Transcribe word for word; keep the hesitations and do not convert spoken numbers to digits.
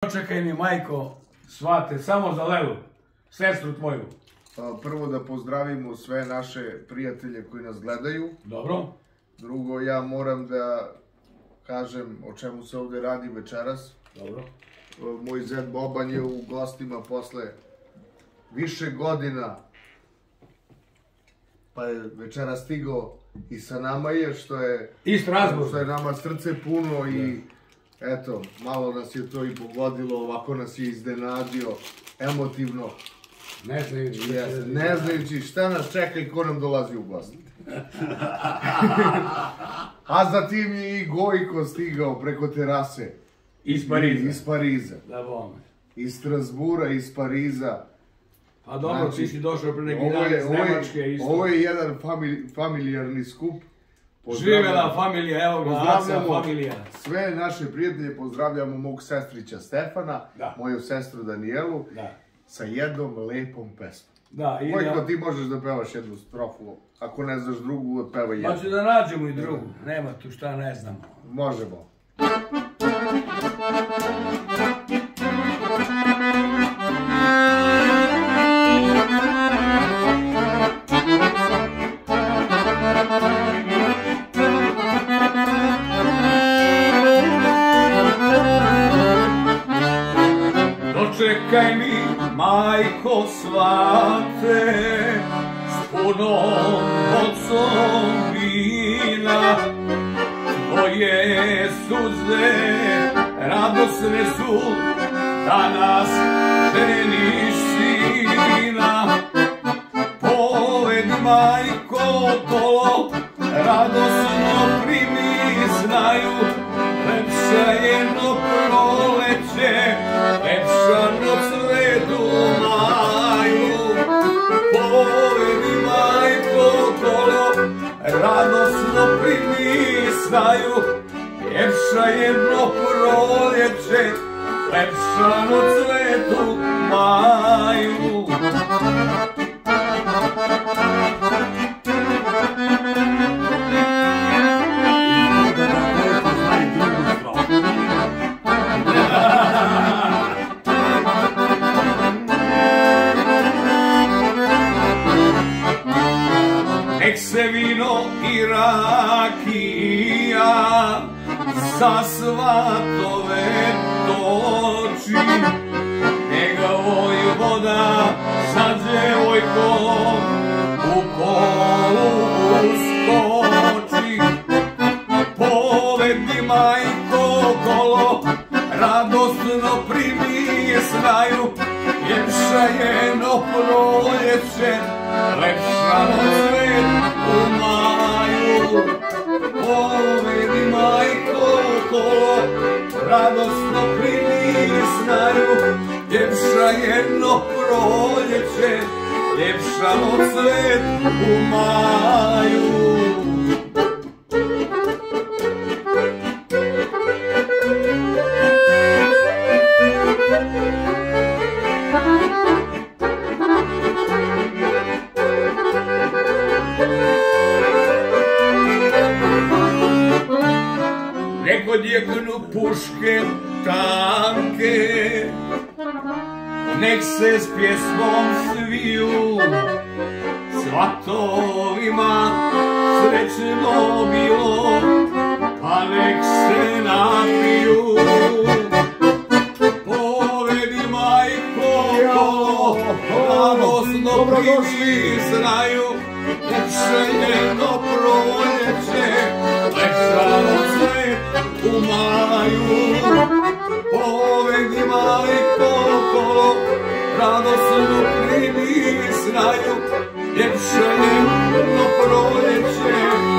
Čekaj mi, majko, svate, samo za Lelu, sestru tvoju. Prvo da pozdravimo sve naše prijatelje koji nas gledaju. Dobro. Drugo, ja moram da kažem o čemu se ovde radi večeras. Dobro. Moj zet Boban je u gostima posle više godina, pa je večera stigao i sa nama je, što je, što je nama srce puno i eto, malo nas je to i pogodilo, ovako nas je iznenadio, emotivno. Ne znajući. Ne znajući šta nas čeka i ko nam dolazi u gosti. A zatim je i Gojko stigao preko terase. Iz Pariza. Iz Pariza. Da bome. Iz Strasbura, iz Pariza. Pa dobro, ti si došao pre neki dan iz Nemačke isto. Ovo je jedan familijarni skup. Živela familija, evo ga, Aca familija. Sve naše prijatelje, pozdravljamo mog sestrića Stefana, moju sestru Danijelu, sa jednom lepom pesmom. Gojko, ti možeš da pevaš jednu strofu, ako ne znaš drugu, otpevaj jednu. Pa ću da nađemo i drugu, nema tu šta ne znamo. Možemo. Dočekaj mi, majko svate, s punom bocom vina, tvoje suze radosne su da nas ženiš sina. Povedi, majko, kolo radosno primi, znaju, lepša jedno proleće, lepša noć ledu maju. Povedi, majko, kolo radosno primi, znaju, lepša jedno proljeće, lepša noć ledu maju. Nek se vino i rakija za svatove toči, neka vojvoda sa djevojkom u kolu uskoči. Povedi, majko, kolo radosno primi, znaju, ljepša jedno proljeće, lepša noć u maju. Povedi, majko, kolo radosno primi, znaju, ljepša jedno proljeće, ljepša noć u maju. Nek odjeknu puške tanke, nek se s pjesmom sviju, svatovima srećno bilo, pa nek se napiju. Povedi, majko, kolo radosno primi, znaju, lepša jedno proljeće, lepša noć u maju. Povedi, majko, kolo radosno primi, znaju, ljepša jedno proljeće,